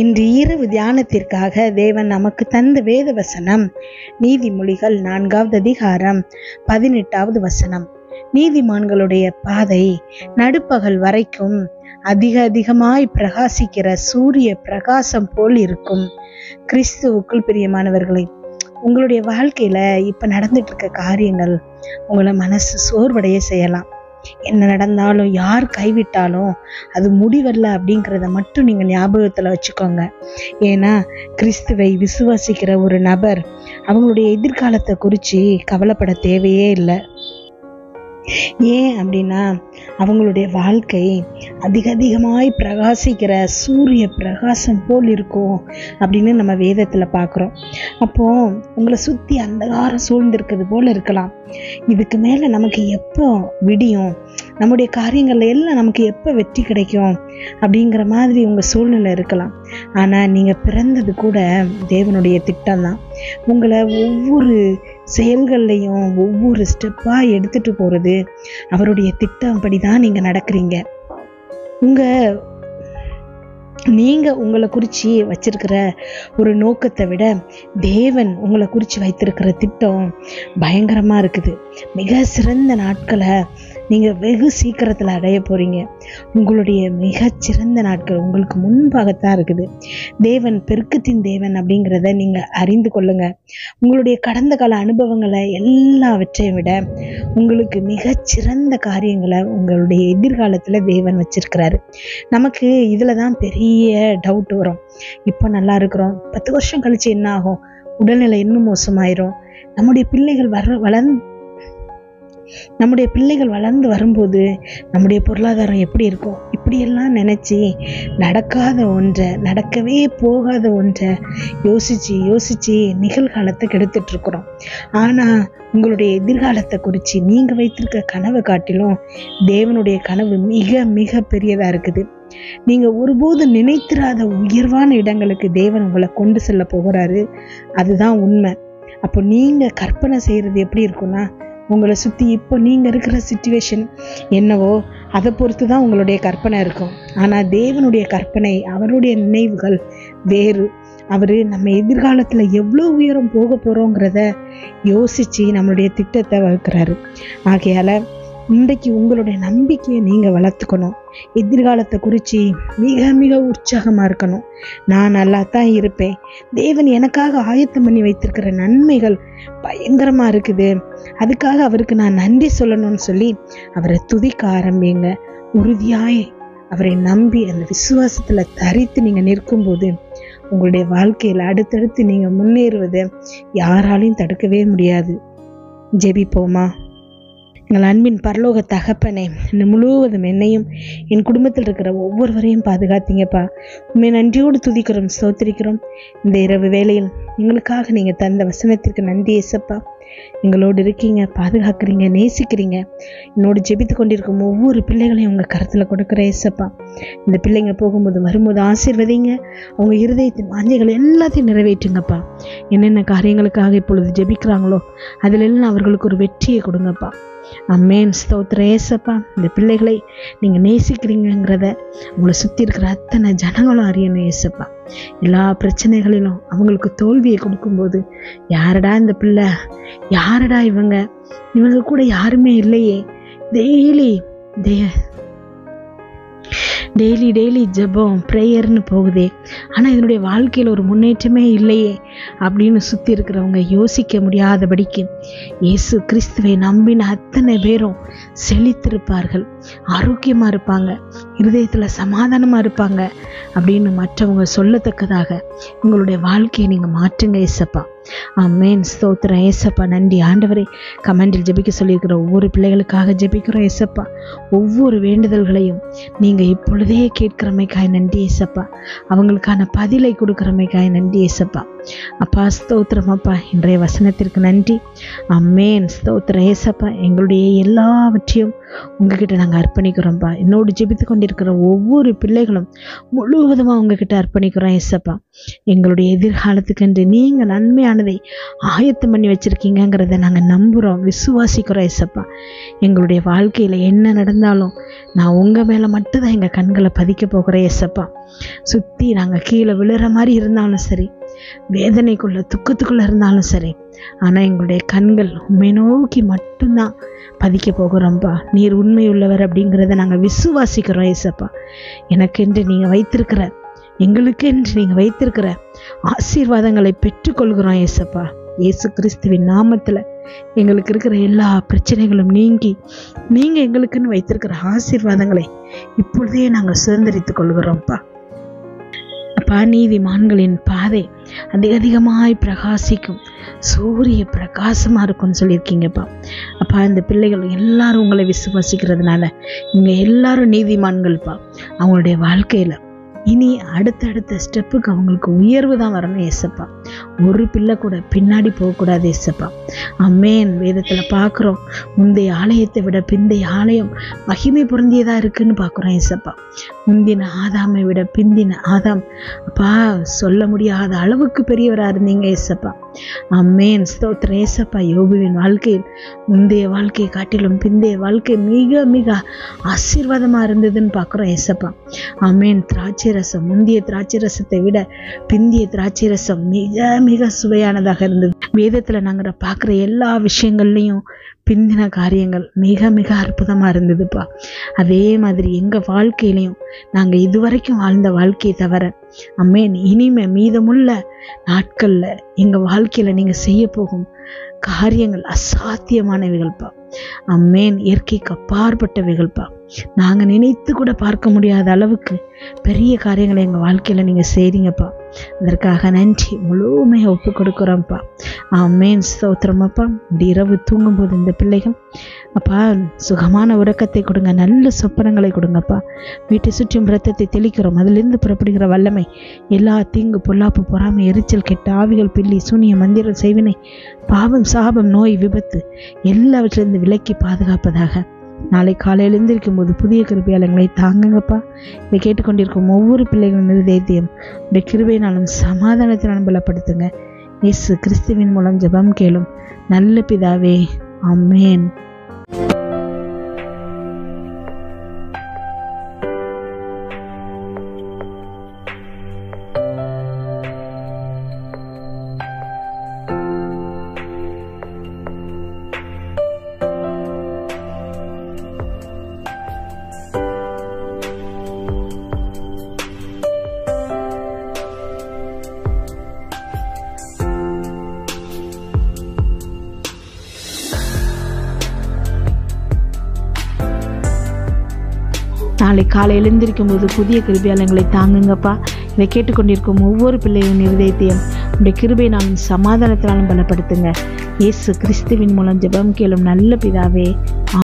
இன்று இரவு தியானத்திற்காக தேவன் நமக்கு தந்த வேத வசனம் நீதிமொழிகள் 4வது அதிகாரம் 18வது வசனம். நீதிமான்களுடைய பாதை நடுப்பகல் வரைக்கும் அதிகமாய் பிரகாசிக்கிற சூரிய பிரகாசம் போல் இருக்கும். கிறிஸ்துவுக்குள் பிரியமானவர்களே, உங்களுடைய வாழ்க்கையில இப்ப நடந்துட்டு இருக்க காரியங்கள் உங்களை மனசு சோர்வடைய செய்யலாம். என்ன நடந்தாலும், யார் கைவிட்டாலும் அது முடிவல்ல அப்படிங்கிறத மட்டும் நீங்க ஞாபகத்துல வச்சுக்கோங்க. ஏன்னா கிறிஸ்துவை விசுவாசிக்கிற ஒரு நபர் அவங்களுடைய எதிர்காலத்தை குறித்து கவலைப்பட தேவையே இல்லை. ஏன் அப்படின்னா அவங்களுடைய வாழ்க்கை அதிகமாய் பிரகாசிக்கிற சூரிய பிரகாசம் போல் இருக்கும் அப்படின்னு நம்ம வேதத்துல பார்க்குறோம். அப்போ உங்களை சுத்தி அந்தகாரம் சூழ்ந்திருக்கிறது போல இருக்கலாம். இதுக்கு மேல நமக்கு எப்போ விடியும், நம்முடைய காரியங்கள்ல எல்லாம் நமக்கு எப்போ வெற்றி கிடைக்கும் அப்படிங்கிற மாதிரி உங்க சூழ்நிலை இருக்கலாம். ஆனா நீங்க பிறந்தது கூட தேவனுடைய திட்டம் தான். உங்களை ஒவ்வொரு செயல்கள்லையும் ஒவ்வொரு ஸ்டெப்பா எடுத்துட்டு போறது அவருடைய திட்டம் படிதான் நீங்க நடக்கிறீங்க. நீங்க உங்களை குறிச்சு வச்சிருக்கிற ஒரு நோக்கத்தை விட தேவன் உங்களை குறிச்சு வைத்திருக்கிற திட்டம் பயங்கரமா இருக்குது. மிக சிறந்த நாட்களை நீங்க வெகு சீக்கிரத்துல அடைய போறீங்க. உங்களுடைய மிகச்சிறந்த நாட்கள் உங்களுக்கு முன்பாகத்தான் இருக்குது. தேவன் பெருக்கத்தின் தேவன் அப்படிங்கிறத நீங்க அறிந்து கொள்ளுங்க. உங்களுடைய கடந்த கால அனுபவங்களை எல்லாவற்றையும் விட உங்களுக்கு மிகச்சிறந்த காரியங்களை உங்களுடைய எதிர்காலத்துல தேவன் வச்சிருக்கிறாரு. நமக்கு இதுலதான் பெரிய டவுட் வரும். இப்போ நல்லா இருக்கிறோம், 10 வருஷம் கழிச்சு என்ன ஆகும், உடல்நிலை இன்னும் மோசமாயிரும், நம்முடைய பிள்ளைகள் வளர்ந்து வரும்போது நம்முடைய பொருளாதாரம் எப்படி இருக்கும், இப்படியெல்லாம் நினைச்சு நடக்கவே போகாத ஒன்றை யோசிச்சு நிகழ்காலத்தை கெடுத்துட்டு இருக்கிறோம். ஆனா உங்களுடைய எதிர்காலத்தை குறித்து நீங்க வைத்திருக்க கனவை காட்டிலும் தேவனுடைய கனவு மிக மிக பெரியதா இருக்குது. நீங்க ஒருபோது நினைத்திராத உயர்வான இடங்களுக்கு தேவன் உங்களை கொண்டு செல்ல போகிறாரு. அதுதான் உண்மை. அப்போ நீங்க கற்பனை செய்யறது எப்படி இருக்கும்னா, உங்களை சுத்தி இப்போ நீங்க இருக்கிற சிச்சுவேஷன் என்னவோ அதை பொறுத்து தான் உங்களுடைய கற்பனை இருக்கும். ஆனா தேவனுடைய கற்பனை, அவருடைய நினைவுகள் வேறு. அவரு நம்ம எதிர்காலத்துல எவ்வளவு உயரம் போக போறோங்கிறத யோசிச்சு நம்மளுடைய திட்டத்தை வகுக்கிறாரு. ஆகையால இன்றைக்கு உங்களுடைய நம்பிக்கையை நீங்க வளர்த்துக்கணும். எதிர்காலத்தை குறித்து மிக மிக உற்சாகமா இருக்கணும். நான் நல்லா தான் இருப்பேன், தேவன் எனக்காக ஆயத்தம் பண்ணி வைத்திருக்கிற நன்மைகள் பயங்கரமா இருக்குது, அதுக்காக அவருக்கு நான் நன்றி சொல்லணும்னு சொல்லி அவரை துதிக்க ஆரம்பிங்க. உறுதியாய் அவரை நம்பி அந்த விசுவாசத்துல தரித்து நீங்க நிற்கும்போது உங்களுடைய வாழ்க்கையில அடுத்தடுத்து நீங்க முன்னேறுவதை யாராலையும் தடுக்கவே முடியாது. ஜெபிப்போமா. எங்கள் அன்பின் பரலோக தகப்பனே, இன்னும் முழுவதும் என்னையும் என் குடும்பத்தில் இருக்கிற ஒவ்வொருவரையும் பாதுகாத்தீங்கப்பா. உண்மை நன்றியோடு துதிக்கிறோம், ஸ்தோத்திரிக்கிறோம். இந்த இரவு வேளையில் எங்களுக்காக நீங்க தந்த வசனத்திற்கு நன்றி ஏசப்பா. எங்களோடு இருக்கீங்க, பாதுகாக்கிறீங்க, நேசிக்கிறீங்க. என்னோடு ஜெபித்து கொண்டிருக்கும் ஒவ்வொரு பிள்ளைகளையும் உங்க கருத்துல கொடுக்குற ஏசப்பா. இந்த பிள்ளைங்க போகும்போது வரும்போது ஆசீர்வதிங்க. அவங்க இருதயத்தின் வாஞ்சைகள் எல்லாத்தையும் நிறைவேற்றுங்கப்பா. என்னென்ன காரியங்களுக்காக இப்பொழுது ஜெபிக்கிறாங்களோ அதுல எல்லாம் அவர்களுக்கு ஒரு வெற்றியை கொடுங்கப்பா. அம்மேன், ஸ்தோத்திரம் ஏசப்பா. இந்த பிள்ளைகளை நீங்க நேசிக்கிறீங்கிறத உங்களை சுத்தி இருக்கிற அத்தனை ஜனங்களும் அறியணும் ஏசப்பா. எல்லா பிரச்சனைகளிலும் அவங்களுக்கு தோல்வியை கொடுக்கும்போது, யாரடா இந்த பிள்ளை, யாரடா இவங்க கூட யாருமே இல்லையே, டெய்லி ஜெபம் ப்ரேயர்னு போகுதே, ஆனா இதனுடைய வாழ்க்கையில ஒரு முன்னேற்றமே இல்லையே அப்படின்னு சுத்தி இருக்கிறவங்க யோசிக்க முடியாதபடிக்கு இயேசு கிறிஸ்துவை நம்பின அத்தனை பேரும் செழித்திருப்பார்கள், ஆரோக்கியமா இருப்பாங்க, இருதயத்துல சமாதானமா இருப்பாங்க அப்படின்னு மற்றவங்க சொல்லத்தக்கதாக உங்களுடைய வாழ்க்கையை நீங்க மாற்றுங்க ஏசப்பா. ஆமென், ஸ்தோத்திரம் ஏசப்பா. நன்றி ஆண்டவரே. கமெண்டில் ஜெபிக்க சொல்லியிருக்கிற ஒவ்வொரு பிள்ளைகளுக்காக ஜெபிக்கிறோம் ஏசப்பா. ஒவ்வொரு வேண்டுதல்களையும் நீங்க இப்பொழுதே கேட்கிறமைக்காய் நன்றி ஏசப்பா. அவங்களுக்கான பதிலை கொடுக்கிறமைக்காய் நன்றி ஏசப்பா. அப்பா ஸ்தோத்திரம் அப்பா. இன்றைய வசனத்திற்கு நன்றி. ஆமென், ஸ்தோத்திரம் ஏசப்பா. எங்களுடைய எல்லாவற்றையும் உங்ககிட்ட நாங்கள் அர்ப்பணிக்கிறோம்ப்பா. என்னோடு ஜெபித்து கொண்டிருக்கிற ஒவ்வொரு பிள்ளைகளும் முழுவதுமா உங்ககிட்ட அர்ப்பணிக்கிறோம் ஏசப்பா. எங்களுடைய எதிர்காலத்துக்கென்று நீங்க நன்மையான மேலானதை ஆயத்தம் பண்ணி வச்சிருக்கீங்கிறத நாங்கள் நம்புகிறோம், விசுவாசிக்கிறோம் ஏசப்பா. எங்களுடைய வாழ்க்கையில் என்ன நடந்தாலும் நான் உங்கள் மேலே மட்டும்தான் எங்கள் கண்களை பதிக்க போகிறேன் ஏசப்பா. சுற்றி நாங்கள் கீழே விழுற மாதிரி இருந்தாலும் சரி, வேதனைக்குள்ள துக்கத்துக்குள்ளே இருந்தாலும் சரி, ஆனால் எங்களுடைய கண்கள் உண்மை நோக்கி மட்டும்தான் பதிக்க போகிறோம்ப்பா. நீர் உண்மை உள்ளவர் அப்படிங்கிறத நாங்கள் விசுவாசிக்கிறோம் ஏசப்பா. எனக்கென்று நீங்கள் வைத்திருக்கிற, எங்களுக்கென்று நீங்கள் வைத்திருக்கிற ஆசீர்வாதங்களை பெற்றுக்கொள்கிறோம் ஏசப்பா. இயேசு கிறிஸ்துவின் நாமத்தில் எங்களுக்கு இருக்கிற எல்லா பிரச்சனைகளும் நீங்கி நீங்கள் எங்களுக்குன்னு வைத்திருக்கிற ஆசீர்வாதங்களை இப்பொழுதே நாங்கள் சுதந்திரித்துக் கொள்கிறோம்ப்பா. அப்பா, நீதிமான்களின் பாதை அதிகமாய் பிரகாசிக்கும், சூரிய பிரகாசமாக இருக்கும்னு சொல்லியிருக்கீங்கப்பா. அப்பா, இந்த பிள்ளைகள் எல்லாரும் உங்களை விசுவாசிக்கிறதுனால இங்கே எல்லாரும் நீதிமான்கள்ப்பா. அவங்களுடைய வாழ்க்கையில் இனி அடுத்தடுத்த ஸ்டெப்புக்கு அவங்களுக்கு உயர்வு தான் வரணும் ஏசப்பா. ஒரு பிள்ளை கூட பின்னாடி போகக்கூடாது ஏசப்பா. அம்மேன். வேதத்தில் பார்க்குறோம், முந்தைய ஆலயத்தை விட பிந்தைய ஆலயம் மகிமை பொருந்தியதாக இருக்குன்னு பார்க்குறோம் ஏசப்பா. முந்தின ஆதாமை விட பிந்தின ஆதாம் அப்பா சொல்ல முடியாத அளவுக்கு பெரியவராக இருந்தீங்க ஏசப்பா. அம்மேன். ஸ்தோத்திரம் ஏசப்பா. யோபுவின் வாழ்க்கையில் முந்தைய வாழ்க்கையை காட்டிலும் பிந்தைய வாழ்க்கை மிக மிக ஆசீர்வாதமாக இருந்ததுன்னு பார்க்குறோம் ஏசப்பா. அம்மேன். திராட்சை ரசம் முந்தைய திராட்சை ரசத்தை விட பிந்திய திராட்சை ரசம் மிக மிக சுவையானதாக இருந்தது. வேதத்தில் நாங்கள் பார்க்குற எல்லா விஷயங்கள்லையும் பிந்தின காரியங்கள் மிக மிக அற்புதமாக இருந்ததுப்பா. அதே மாதிரி எங்கள் வாழ்க்கையிலையும் நாங்கள் இதுவரைக்கும் வாழ்ந்த வாழ்க்கையை தவிர அம்மேன் இனிமே மீதமுள்ள நாட்களில் எங்கள் வாழ்க்கையில் நீங்கள் செய்ய போகும் காரியங்கள் அசாத்தியமானவைகள்ப்பா. அம்மேன். இயற்கைக்கு அப்பாற்பட்டவைகள்ப்பா. நாங்கள் நினைத்து கூட பார்க்க முடியாத அளவுக்கு பெரிய காரியங்களை எங்கள் வாழ்க்கையில் நீங்கள் செய்கிறீங்கப்பா. அதற்காக நன்றி. முழுமையாக ஒப்பு கொடுக்குறோம்ப்பா. ஆமேன். ஸ்தோத்திரமாப்பா. இப்படி இரவு தூங்கும்போது இந்த பிள்ளைகள் அப்பா சுகமான உறக்கத்தை கொடுங்க, நல்ல சொப்பனங்களை கொடுங்கப்பா. வீட்டை சுற்றியும் இரத்தத்தை தெளிக்கிறோம். அதிலிருந்து புறப்படுகிற வல்லமை எல்லா தீங்கு பொல்லாப்பு பொறாமை எரிச்சல் கெட்ட ஆவிகள் பில்லி சூனிய மந்திர செய்வினை பாவம் சாபம் நோய் விபத்து எல்லாவற்றிலிருந்து விலக்கி பாதுகாப்பதாக. நாளை காலையில் எழுந்திருக்கும் போது புதிய கிருபையாளங்களை தாங்குங்கப்பா. இதை கேட்டுக்கொண்டிருக்கும் ஒவ்வொரு பிள்ளைகளின் இருதயத்தையும் உடைய கிருபையினாலும் சமாதானத்தினாலும் பலப்படுத்துங்க. இயேசு கிறிஸ்துவின் மூலம் ஜெபம் கேளும் நல்ல பிதாவே. ஆமென். நாளை காலை எழுந்திருக்கும் போது புதிய கிருபையாளங்களை தாங்குங்கப்பா. இதை கேட்டுக்கொண்டிருக்கும் ஒவ்வொரு பிள்ளைகளின் இருதயத்தையும் உடைய கிருபையினாலும் சமாதானத்தினாலும் பலப்படுத்துங்க. இயேசு கிறிஸ்துவின் மூலம் ஜெபம் கேளும் நல்ல பிதாவே.